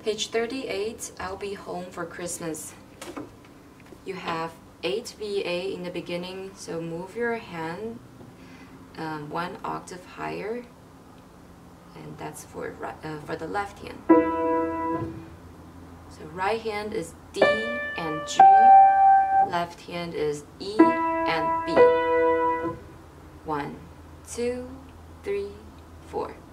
Page 38, I'll be home for Christmas. You have 8 VA in the beginning, so move your hand 1 octave higher, and that's for the left hand. So right hand is D and G, left hand is E and B. 1, 2, 3, 4.